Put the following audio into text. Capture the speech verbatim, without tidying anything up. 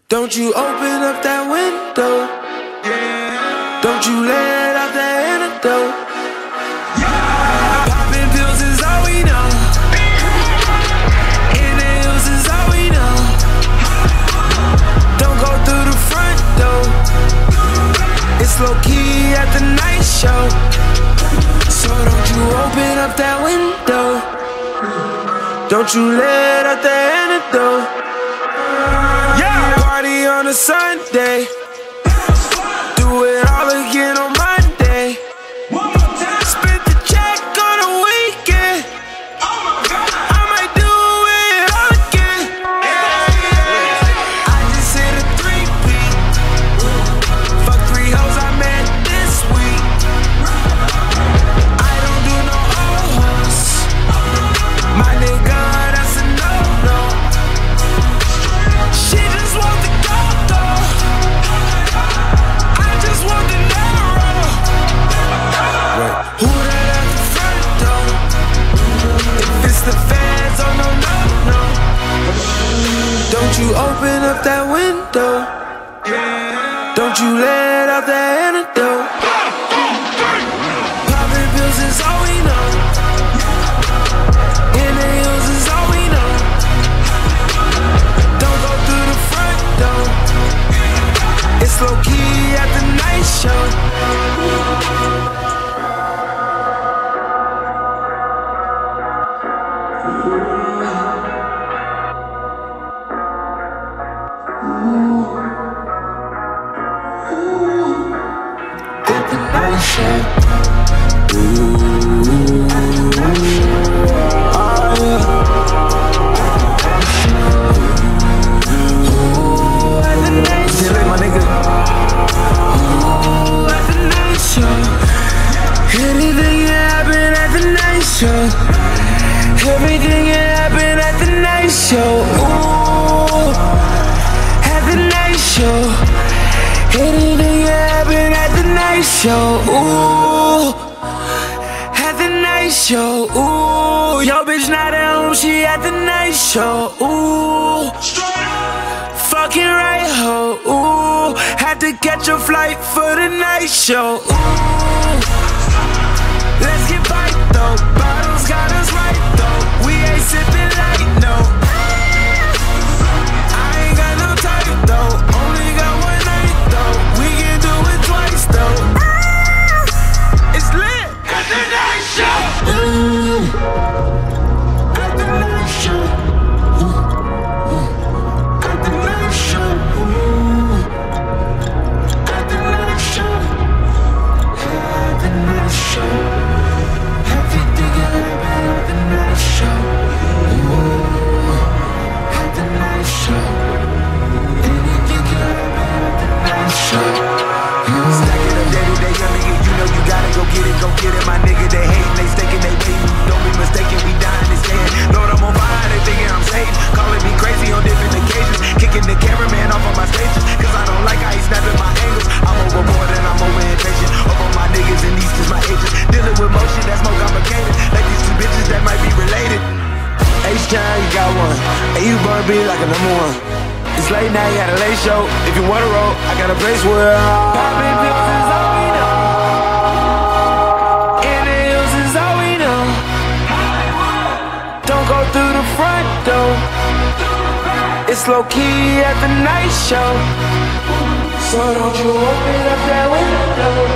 Don't you open up that window. Don't you let out that antidote. Popping pills is all we know. In the hills is all we know. Don't go through the front door. It's low key at the night show. So don't you open up that window. Don't you let out the antidote. Yeah, party on a Sunday. Do it all again on Monday. Spent the check on a weekend. I might do it all again. I just hit a three-peat. Fuck three hoes I met this week. I don't do no old hoes. My nigga, that's a no-no. She just want the gold though. I just want the narrow. Right. Who that at the front door? If it's the feds, oh no, no, no. Don't you open up that window. Don't you let out the antidote. Popping pills is all we know. In the hills is all we know. Don't go through the front door. It's low key at the night show. At the night show. Ooh. Oh, yeah. Ooh, at the night show. Yeah, my nigga. Ooh, at the night show. Anything can happen at the night show. Everything can happen at the night show. Ooh, at the night show. Anything can happen at the night show. Ooh, at the night show. Ooh, yo bitch not at home, she at the night show. Ooh, fucking right ho. Ooh, had to catch a flight for the night show. Ooh, let's get right though. Bottles got us right though. We ain't sipping light, no. I ain't got no type though. Only got one night though. We can do it twice though. It's lit at the night show. Ooh, at the night show. Ooh, ooh. At the night show. Ooh, at the night show. At the night show. Everything can happen at the night show. Ooh, at the night show. Anything can happen at the night show. Stack it up day to day, young nigga, you know you gotta go get it, go get it. My nigga, they hatin', they staking, they waiting. Don't be mistaken, we dying, they staying. Lord, I'm on fire, they thinking I'm Satan. Calling me crazy on different occasions. Kicking the cameraman off of my stages. Cause I don't like how he snapping my angles. I'm overboard and I'm over impatient. Over my niggas and these is my agents. Dealing with motion that's more complicated. Like these two bitches that might be related. H-Town, you got one. And you burn be like a number one. It's late now, you got a late show. If you wanna roll, I got a place where Popping pills is all we know. In the hills is all we know. Don't go through the front door. It's low key at the night show. So don't you open up that window.